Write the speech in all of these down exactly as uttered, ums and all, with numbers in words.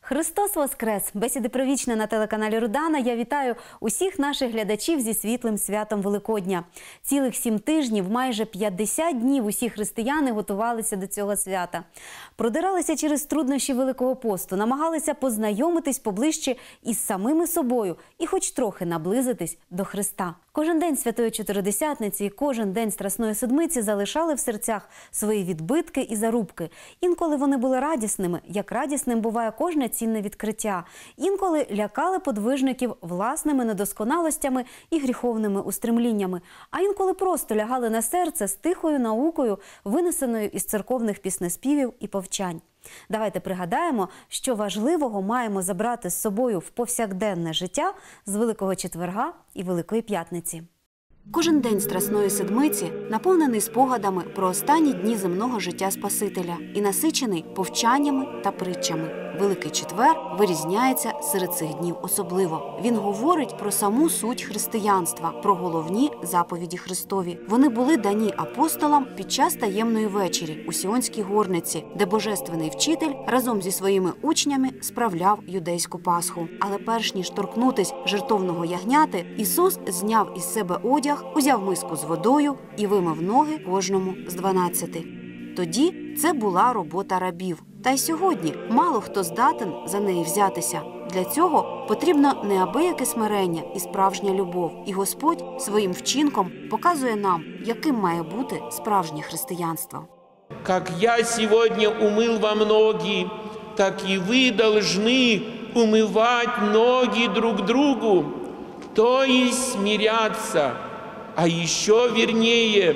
Христос Воскрес! Бесіди про вічне на телеканалі Рудана. Я вітаю усіх наших глядачів зі світлим святом Великодня. Цілих сім тижнів, майже п'ятдесят днів усі християни готувалися до цього свята. Продиралися через труднощі Великого посту, намагалися познайомитись поближче із самими собою і хоч трохи наблизитись до Христа. Кожен день Святої Чотиридесятниці і кожен день Страсної Седмиці залишали в серцях свої відбитки і зарубки. Інколи вони були радісними, як радісним буває кожне цінне відкриття. Інколи лякали подвижників власними недосконалостями і гріховними устремліннями. А інколи просто лягали на серце з тихою наукою, винесеною із церковних піснеспівів і повчань. Давайте пригадаємо, що важливого маємо забрати з собою в повсякденне життя з Великого Четверга і Великої П'ятниці. Кожен день Страсної Седмиці наповнений спогадами про останні дні земного життя Спасителя і насичений повчаннями та притчами. Великий Четвер вирізняється серед цих днів особливо. Він говорить про саму суть християнства, про головні заповіді Христові. Вони були дані апостолам під час таємної вечері у Сіонській горниці, де божественний вчитель разом зі своїми учнями справляв юдейську Пасху. Але перш ніж торкнутись жертовного ягняти, Ісус зняв із себе одяг, узяв миску з водою і вимив ноги кожному з дванадцяти. Тоді це була робота рабів. Та й сьогодні мало хто здатен за неї взятися. Для цього потрібно неабияке смирення і справжня любов. І Господь своїм вчинком показує нам, яким має бути справжнє християнство. «Как я сегодня умыл вам ноги, так и вы должны умывать ноги друг другу, то есть смиряться, а еще вернее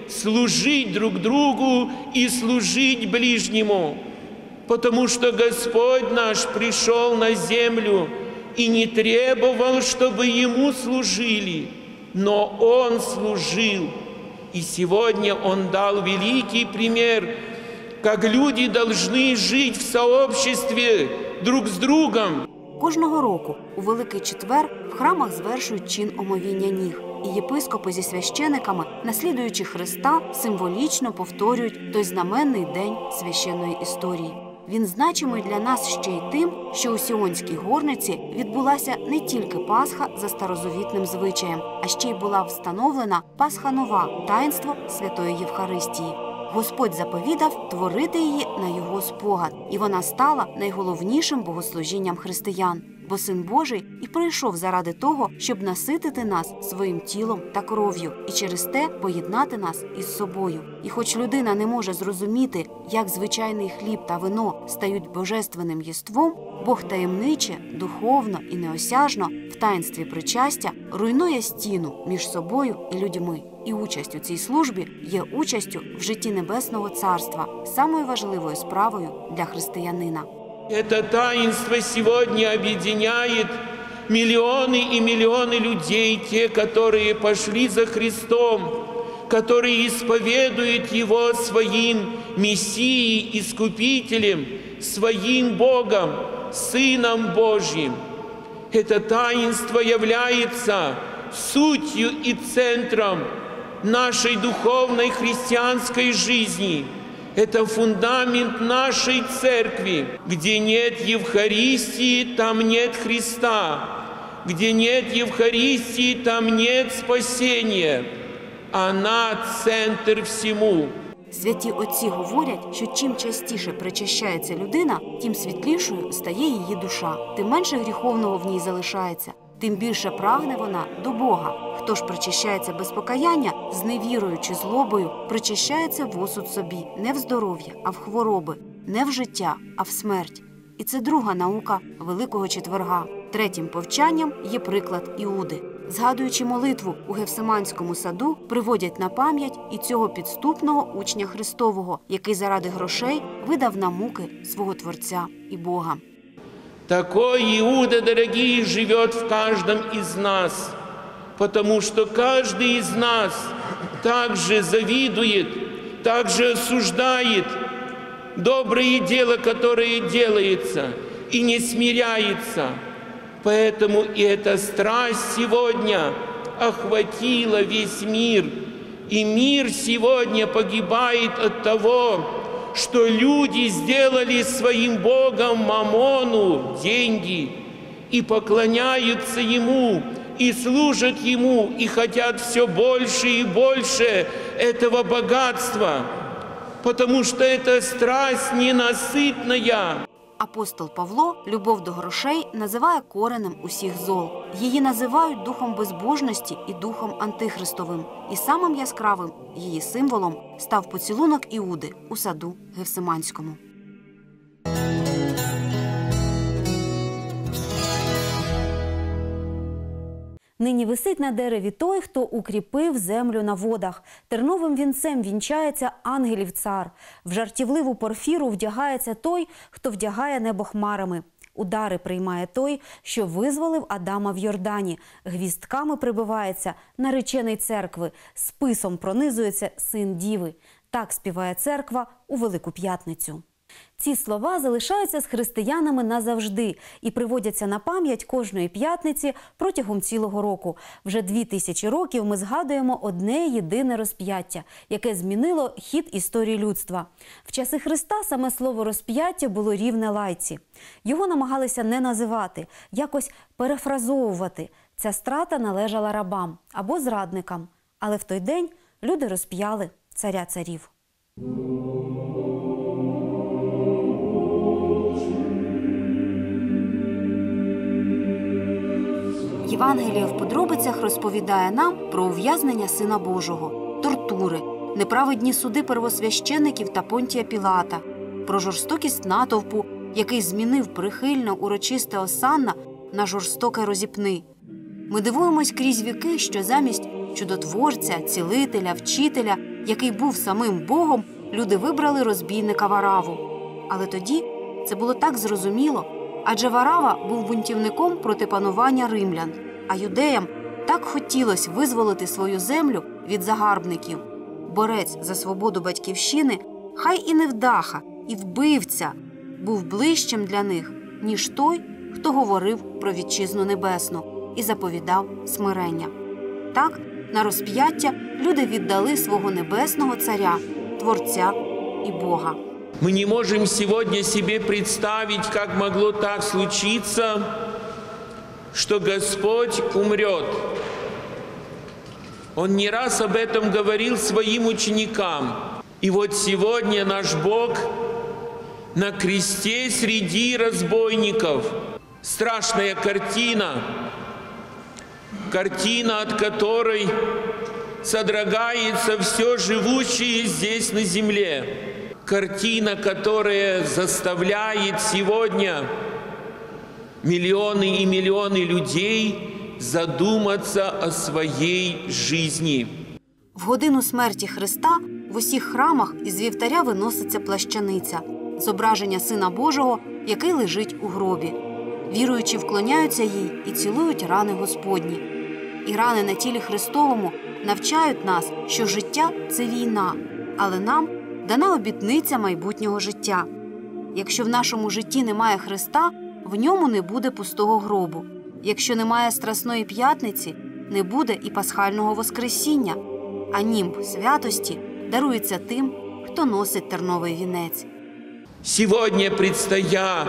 служить друг другу и служить ближнему». Потому что Господь наш пришел на землю и не требовал, чтобы Ему служили, но Он служил. И сегодня Он дал великий пример, как люди должны жить в сообществе друг с другом. Кожного року у Великий Четвер в храмах звершують чин омовіння ніг. І єпископи зі священиками, наслідуючи Христа, символічно повторюють той знаменний день священної історії. Він значимий для нас ще й тим, що у Сіонській горниці відбулася не тільки Пасха за старозавітним звичаєм, а ще й була встановлена Пасха нова – таїнство Святої Євхаристії. Господь заповідав творити її на його спогад, і вона стала найголовнішим богослужінням християн. Бо Син Божий і прийшов заради того, щоб наситити нас своїм тілом та кров'ю, і через те поєднати нас із собою. І хоч людина не може зрозуміти, як звичайний хліб та вино стають божественним єством, Бог таємниче, духовно і неосяжно в таїнстві причастя руйнує стіну між собою і людьми. І участь у цій службі є участю в житті Небесного Царства, самою важливою справою для християнина. Это таинство сегодня объединяет миллионы и миллионы людей, те, которые пошли за Христом, которые исповедуют Его своим Мессией, Искупителем, своим Богом, Сыном Божьим. Это таинство является сутью и центром нашей духовной христианской жизни. Это фундамент нашей церкви. Где нет Евхаристии, там нет Христа. Где нет Евхаристии, там нет спасения. Она – центр всему. Святі отці говорять, що чим частіше причащається людина, тим світлішою стає її душа, тим менше гріховного в ній залишається, тим більше прагне вона до Бога. Хто ж причащається без покаяння, з невірою чи злобою, причащається в осуд собі, не в здоров'я, а в хвороби, не в життя, а в смерть. І це друга наука Великого Четверга. Третім повчанням є приклад Іуди. Згадуючи молитву у Гефсиманському саду, приводять на пам'ять і цього підступного учня Христового, який заради грошей видав на муки свого Творця і Бога. Такой Иуда, дорогие, живет в каждом из нас, потому что каждый из нас также завидует, также осуждает доброе дело, которое делается, и не смиряется. Поэтому и эта страсть сегодня охватила весь мир, и мир сегодня погибает от того, что люди сделали своим Богом мамону, деньги, и поклоняются Ему, и служат Ему, и хотят все больше и больше этого богатства, потому что это страсть ненасытная. Апостол Павло любов до грошей називає коренем усіх зол. Її називають духом безбожності і духом антихристовим. І самим яскравим її символом став поцілунок Іуди у саду Гефсиманському. Нині висить на дереві той, хто укріпив землю на водах. Терновим вінцем вінчається ангелів цар. В жартівливу порфіру вдягається той, хто вдягає небо хмарами. Удари приймає той, що визволив Адама в Йордані. Гвістками прибивається наречений церкви. Списом пронизується син діви. Так співає церква у Велику П'ятницю. Ці слова залишаються з християнами назавжди і приводяться на пам'ять кожної п'ятниці протягом цілого року. Вже дві тисячі років ми згадуємо одне єдине розп'яття, яке змінило хід історії людства. В часи Христа саме слово «розп'яття» було рівне лайці. Його намагалися не називати, якось перефразовувати. Ця страта належала рабам або зрадникам. Але в той день люди розп'яли царя царів. Євангеліє в подробицях розповідає нам про ув'язнення Сина Божого, тортури, неправедні суди первосвящеників та Понтія Пілата, про жорстокість натовпу, який змінив прихильне урочисте осанна на жорстоке розіпни. Ми дивуємось крізь віки, що замість чудотворця, цілителя, вчителя, який був самим Богом, люди вибрали розбійника Вараву. Але тоді це було так зрозуміло, адже Варава був бунтівником проти панування римлян, а юдеям так хотілося визволити свою землю від загарбників. Борець за свободу батьківщини, хай і невдаха, і вбивця, був ближчим для них, ніж той, хто говорив про вітчизну небесну і заповідав смирення. Так, на розп'яття люди віддали свого небесного царя, Творця і Бога. Мы не можем сегодня себе представить, как могло так случиться, что Господь умрет. Он не раз об этом говорил своим ученикам. И вот сегодня наш Бог на кресте среди разбойников. Страшная картина, картина, от которой содрогается все живущее здесь на земле. Картина, которая заставляет сегодня миллионы и миллионы людей задуматься о своей жизни. В годину смерті Христа в усіх храмах із вівтаря виноситься плащаниця – зображення Сина Божого, який лежить у гробі. Віруючі вклоняються їй і цілують рани Господні. І рани на тілі Христовому навчають нас, що життя – це війна, але нам дана обітниця майбутнього життя. Якщо в нашому житті немає Христа, в ньому не буде пустого гробу. Якщо немає Страсної П'ятниці, не буде і Пасхального Воскресіння, а німб святості дарується тим, хто носить терновий вінець. Сегодня, предстоя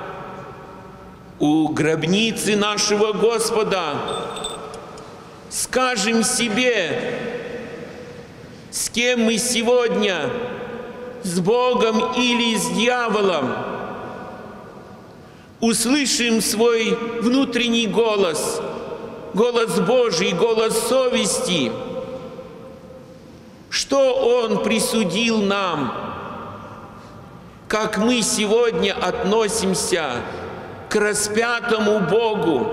у гробницы нашего Господа, скажем себе, с кем мы сегодня, с Богом или с дьяволом, услышим свой внутренний голос, голос Божий, голос совести, что Он присудил нам, как мы сегодня относимся к распятому Богу.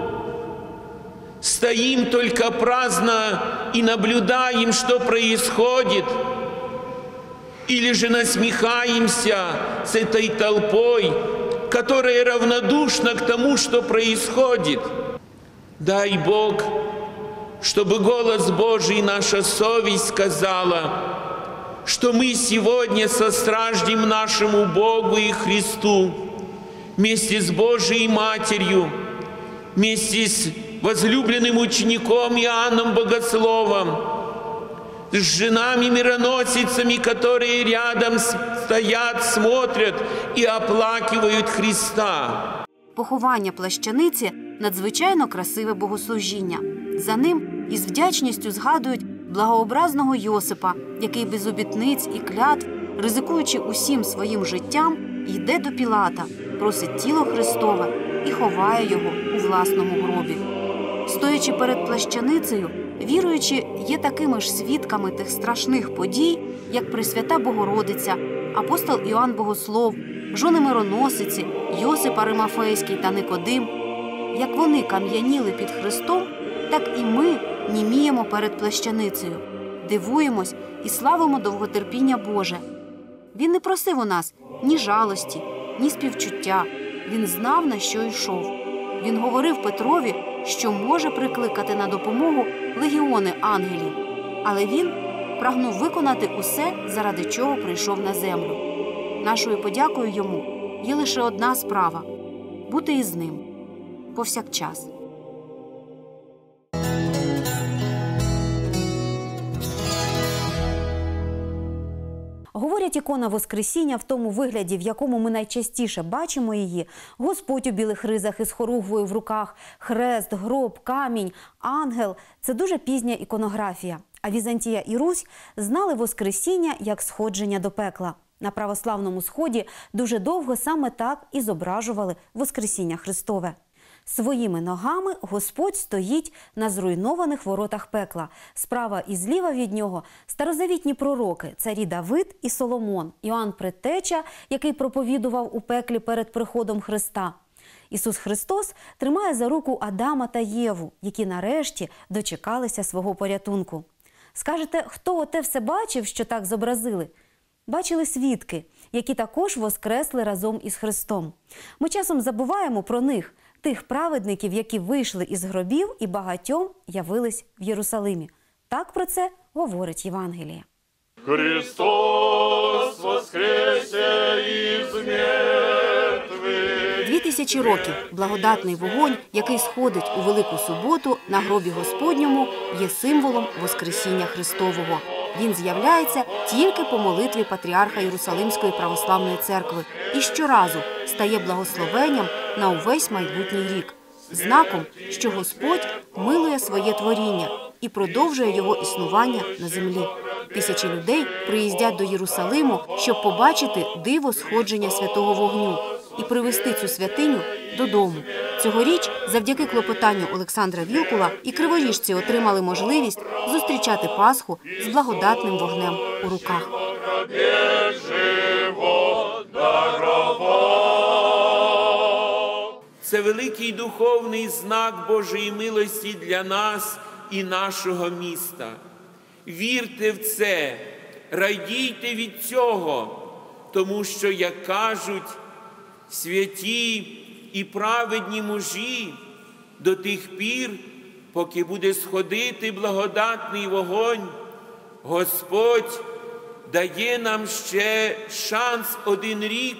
Стоим только праздно и наблюдаем, что происходит, или же насмехаемся с этой толпой, которая равнодушна к тому, что происходит. Дай Бог, чтобы голос Божий, наша совесть сказала, что мы сегодня состраждем нашему Богу и Христу вместе с Божией Матерью, вместе с возлюбленным учеником Иоанном Богословом, с женами-мироносицами, которые рядом стоят, смотрят и оплакивают Христа. Поховання плащаниці – надзвичайно красиве богослужіння. За ним із вдячністю згадують благообразного Йосипа, який без обітниць і клятв, ризикуючи усім своїм життям, йде до Пілата, просить тіло Христове і ховає його у власному гробі. Стоячи перед плащаницею, віруючі є такими ж свідками тих страшних подій, як Пресвята Богородиця, апостол Іоанн Богослов, жони Мироносиці, Йосип Аримафейський та Никодим. Як вони кам'яніли під Христом, так і ми німіємо перед плащаницею, дивуємось і славимо довготерпіння Боже. Він не просив у нас ні жалості, ні співчуття. Він знав, на що йшов. Він говорив Петрові, що може прикликати на допомогу легіони ангелів. Але він прагнув виконати усе, заради чого прийшов на землю. Нашою подякою йому є лише одна справа – бути із ним повсякчас. Говорять, ікона Воскресіння в тому вигляді, в якому ми найчастіше бачимо її – Господь у білих ризах із хоругвою в руках, хрест, гроб, камінь, ангел – це дуже пізня іконографія. А Візантія і Русь знали Воскресіння як сходження до пекла. На православному Сході дуже довго саме так і зображували Воскресіння Христове. Своїми ногами Господь стоїть на зруйнованих воротах пекла. Справа і зліва від нього старозавітні пророки – царі Давид і Соломон, Іоанн Предтеча, який проповідував у пеклі перед приходом Христа. Ісус Христос тримає за руку Адама та Єву, які нарешті дочекалися свого порятунку. Скажете, хто оте все бачив, що так зобразили? Бачили свідки, які також воскресли разом із Христом. Ми часом забуваємо про них, тих праведників, які вийшли із гробів і багатьом явились в Єрусалимі. Так про це говорить Євангеліє. Христос воскресе із мертвих. Дві тисячі років благодатний вогонь, який сходить у Велику Суботу на гробі Господньому, є символом Воскресіння Христового. Він з'являється тільки по молитві патріарха Єрусалимської православної церкви і щоразу стає благословенням на увесь майбутній рік, знаком, що Господь милує своє творіння і продовжує його існування на землі. Тисячі людей приїздять до Єрусалиму, щоб побачити диво сходження святого вогню і привести цю святиню додому. Цьогоріч, завдяки клопотанню Олександра Вілкула, і криворіжці отримали можливість зустрічати Пасху з благодатним вогнем у руках. Це великий духовний знак Божої милості для нас і нашого міста. Вірте в це, радійте від цього, тому що, як кажуть святі і праведні мужі, до тих пір, поки буде сходити благодатний вогонь, Господь дає нам ще шанс один рік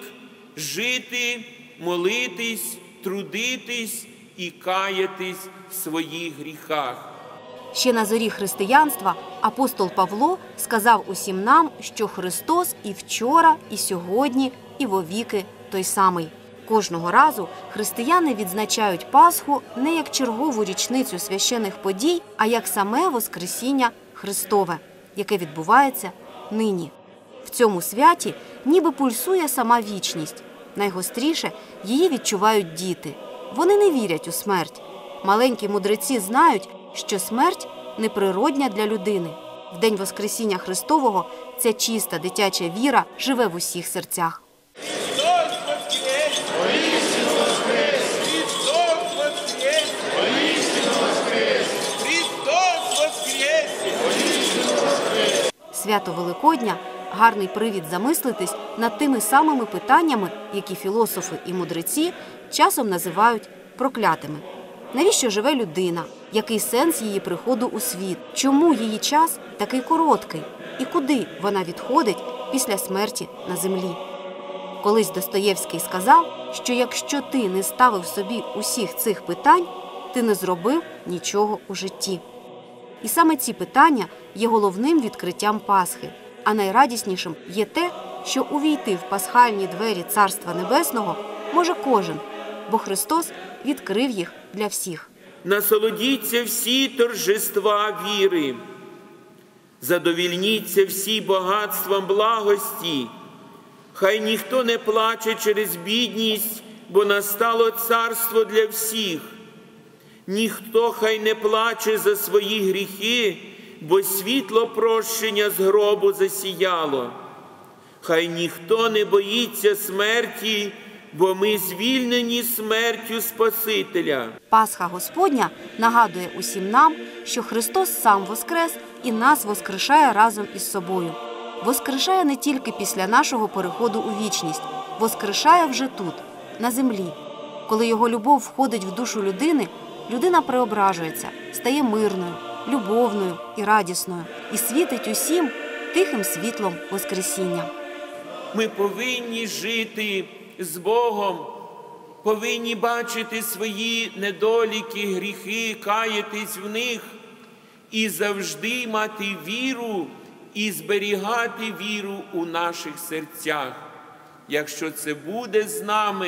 жити, молитись, трудитись і каятись в своїх гріхах. Ще на зорі християнства апостол Павло сказав усім нам, що Христос і вчора, і сьогодні, і вовіки той самий. Кожного разу християни відзначають Пасху не як чергову річницю священних подій, а як саме Воскресіння Христове, яке відбувається нині. В цьому святі ніби пульсує сама вічність. Найгостріше її відчувають діти. Вони не вірять у смерть. Маленькі мудреці знають, що смерть неприродня для людини. В день Воскресіння Христового ця чиста дитяча віра живе в усіх серцях. Христос воскрес! Воістину воскрес! Христос воскрес! Воістину воскрес! Христос воскрес! Воістину воскрес! Свято Великодня – гарний привід замислитись над тими самими питаннями, які філософи і мудреці часом називають проклятими. Навіщо живе людина? Який сенс її приходу у світ? Чому її час такий короткий? І куди вона відходить після смерті на землі? Колись Достоєвський сказав, що якщо ти не ставив собі усіх цих питань, ти не зробив нічого у житті. І саме ці питання є головним відкриттям Пасхи. А найрадіснішим є те, що увійти в пасхальні двері Царства Небесного може кожен, бо Христос відкрив їх для всіх. Насолодіться всі торжества віри, задовільніться всі багатствам благості. Хай ніхто не плаче через бідність, бо настало царство для всіх. Ніхто хай не плаче за свої гріхи, бо світло прощення з гробу засіяло. Хай ніхто не боїться смерті, бо ми звільнені смертю Спасителя. Пасха Господня нагадує усім нам, що Христос сам воскрес і нас воскрешає разом із собою. Воскрешає не тільки після нашого переходу у вічність, воскрешає вже тут, на землі. Коли Його любов входить в душу людини, людина преображується, стає мирною, любовною і радісною і світить усім тихим світлом Воскресіння. Ми повинні жити з Богом, повинні бачити свої недоліки, гріхи, каятись в них і завжди мати віру і зберігати віру у наших серцях. Якщо це буде з нами,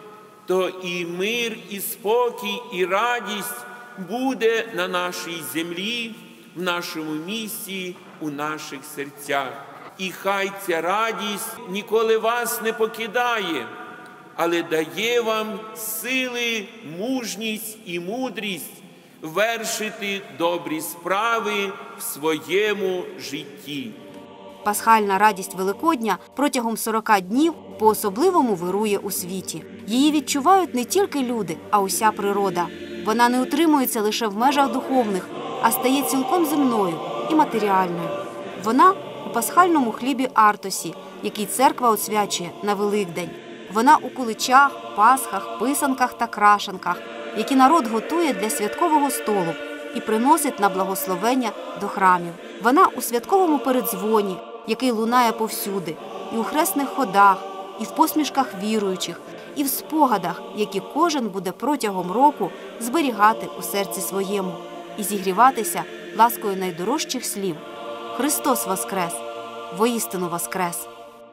то і мир, і спокій, і радість буде на нашій землі, в нашому місті, у наших серцях. І хай ця радість ніколи вас не покидає, але дає вам сили, мужність і мудрість вершити добрі справи в своєму житті. Пасхальна радість Великодня протягом сорока днів по-особливому вирує у світі. Її відчувають не тільки люди, а уся природа. Вона не утримується лише в межах духовних, а стає цілком земною і матеріальною. Вона у пасхальному хлібі Артосі, який церква освячує на Великдень. Вона у куличах, пасхах, писанках та крашанках, які народ готує для святкового столу і приносить на благословення до храмів. Вона у святковому передзвоні, який лунає повсюди, і у хресних ходах, і в посмішках віруючих, і в спогадах, які кожен буде протягом року зберігати у серці своєму і зігріватися ласкою найдорожчих слів. Христос воскрес! Воістину воскрес!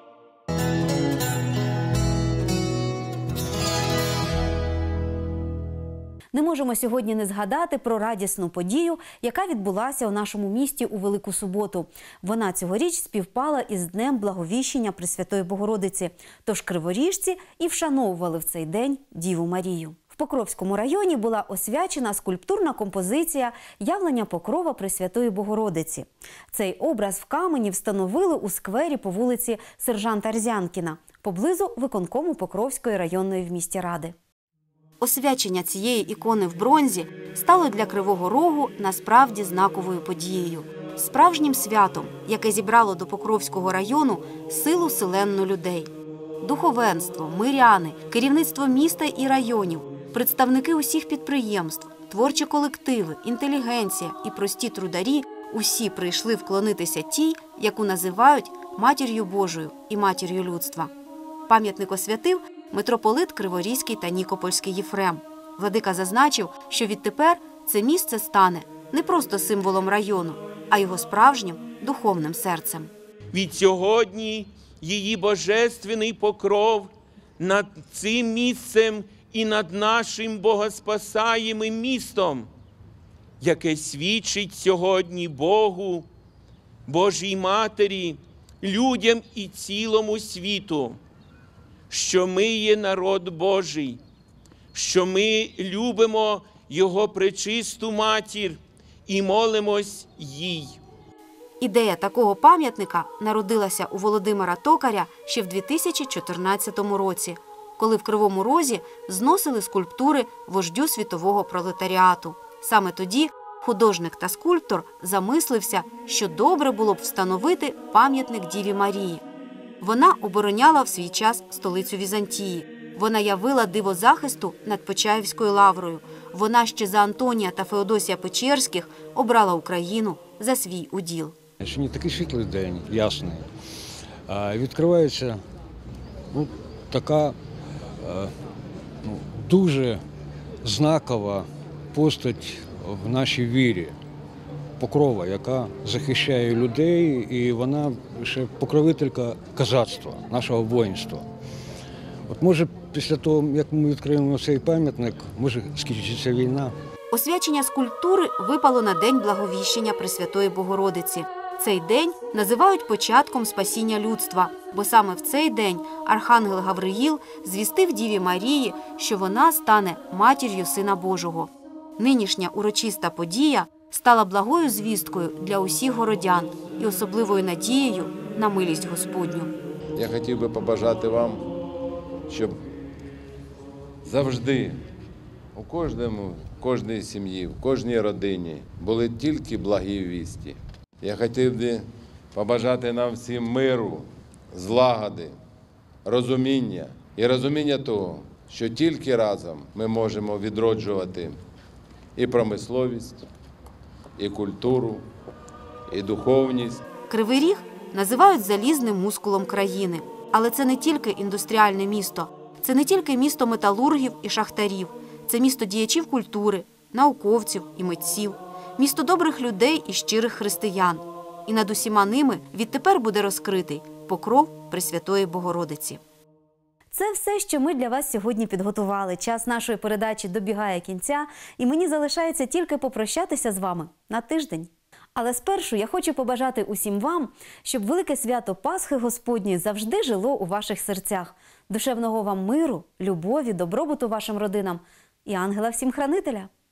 Не можемо сьогодні не згадати про радісну подію, яка відбулася у нашому місті у Велику Суботу. Вона цьогоріч співпала із Днем Благовіщення Пресвятої Богородиці. Тож криворіжці і вшановували в цей день Діву Марію. В Покровському районі була освячена скульптурна композиція «Явлення Покрова Пресвятої Богородиці». Цей образ в камені встановили у сквері по вулиці Сержанта Рзянкіна, поблизу виконкому Покровської районної в місті ради. Освячення цієї ікони в бронзі стало для Кривого Рогу насправді знаковою подією. Справжнім святом, яке зібрало до Покровського району силу селенну людей. Духовенство, миряни, керівництво міста і районів, представники усіх підприємств, творчі колективи, інтелігенція і прості трударі – усі прийшли вклонитися тій, яку називають Матір'ю Божою і Матір'ю людства. Пам'ятник освятив митрополит Криворізький та Нікопольський Єфрем. Владика зазначив, що відтепер це місце стане не просто символом району, а його справжнім духовним серцем. Від сьогодні її божественний покров над цим місцем і над нашим богоспасаємим містом, яке свідчить сьогодні Богу, Божій Матері, людям і цілому світу, що ми є народ Божий, що ми любимо Його пречисту Матір і молимось їй. Ідея такого пам'ятника народилася у Володимира Токаря ще в дві тисячі чотирнадцятому році, коли в Кривому Розі зносили скульптури вождю світового пролетаріату. Саме тоді художник та скульптор замислився, що добре було б встановити пам'ятник Діві Марії. Вона обороняла в свій час столицю Візантії. Вона явила диво захисту над Почаївською лаврою. Вона ще за Антонія та Феодосія Печерських обрала Україну за свій уділ. Сьогодні такий світлий день, ясний. Відкривається ну, така ну, дуже знакова постать в нашій вірі. покрова, яка захищає людей, і вона ще покровителька козацтва, нашого воїнства. От може після того, як ми відкриємо цей пам'ятник, може скінчиться війна. Освячення скульптури випало на День Благовіщення Пресвятої Богородиці. Цей день називають початком спасіння людства, бо саме в цей день архангел Гавриїл звістив Діві Марії, що вона стане матір'ю Сина Божого. Нинішня урочиста подія стала благою звісткою для усіх городян і особливою надією на милість Господню. Я хотів би побажати вам, щоб завжди у кожному, в кожній сім'ї, в кожній родині були тільки благі вісті. Я хотів би побажати нам всім миру, злагоди, розуміння і розуміння того, що тільки разом ми можемо відроджувати і промисловість, і культуру, і духовність. Кривий Ріг називають залізним мускулом країни. Але це не тільки індустріальне місто, це не тільки місто металургів і шахтарів, це місто діячів культури, науковців і митців, місто добрих людей і щирих християн. І над усіма ними відтепер буде розкритий покров Пресвятої Богородиці. Це все, що ми для вас сьогодні підготували. Час нашої передачі добігає кінця, і мені залишається тільки попрощатися з вами на тиждень. Але спершу я хочу побажати усім вам, щоб велике свято Пасхи Господньої завжди жило у ваших серцях. Душевного вам миру, любові, добробуту вашим родинам і ангела всім хранителя.